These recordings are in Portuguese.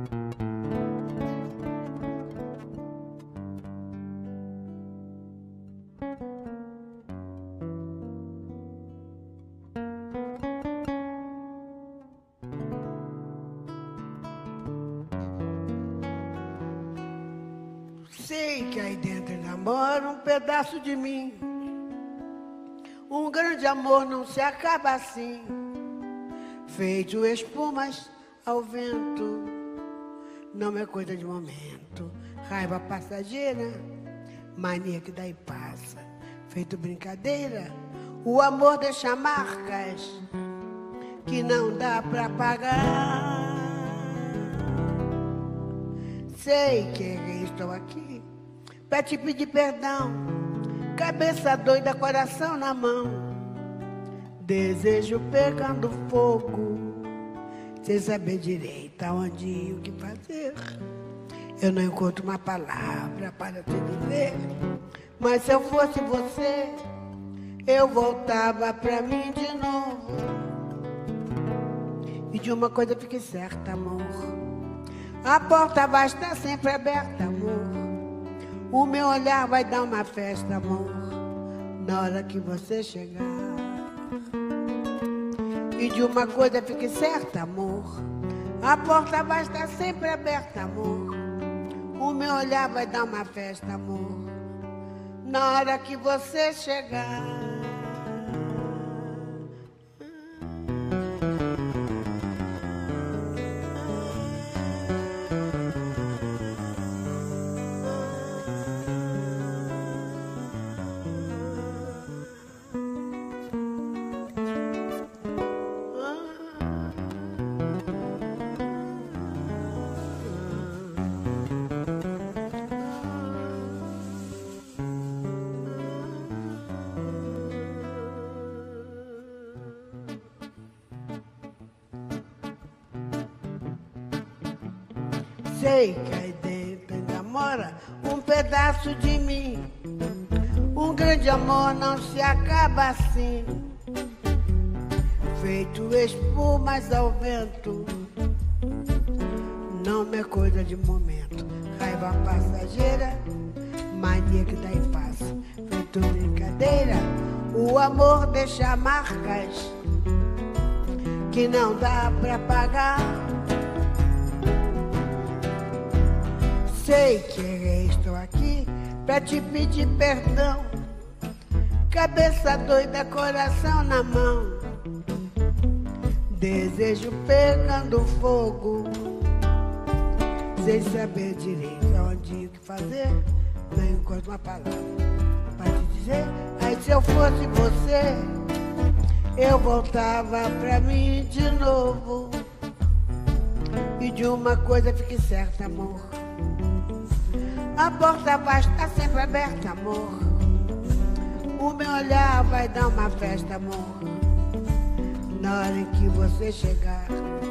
Sei que aí dentro ainda mora um pedaço de mim. Um grande amor não se acaba assim, feito espumas ao vento. Não é coisa de momento, raiva passageira, mania que daí passa, feito brincadeira. O amor deixa marcas que não dá pra pagar. Sei que estou aqui pra te pedir perdão, cabeça doida, coração na mão, desejo pegando fogo, sem saber direito aonde ir, o que fazer. Eu não encontro uma palavra para te dizer, mas se eu fosse você, eu voltava pra mim de novo. E de uma coisa fique certa, amor, a porta vai estar sempre aberta, amor. O meu olhar vai dar uma festa, amor, na hora que você chegar. E de uma coisa fique certa, amor, a porta vai estar sempre aberta, amor. O meu olhar vai dar uma festa, amor, na hora que você chegar. Sei que aí dentro ainda mora um pedaço de mim. Um grande amor não se acaba assim, feito espumas ao vento. Não é coisa de momento, raiva passageira, mania que daí passa, feito brincadeira. O amor deixa marcas que não dá pra pagar. Sei que estou aqui pra te pedir perdão, cabeça doida, coração na mão, desejo pegando fogo, sem saber direito aonde ir, o que fazer. Não encontro uma palavra pra te dizer, mas se eu fosse você, eu voltava pra mim de novo. E de uma coisa fique certa, amor, a porta vai estar sempre aberta, amor. O meu olhar vai dar uma festa, amor, na hora em que você chegar.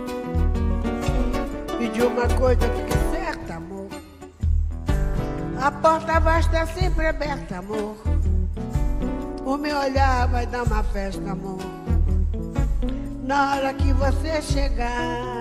E de uma coisa fique certa, amor, a porta vai estar sempre aberta, amor. O meu olhar vai dar uma festa, amor, na hora que você chegar.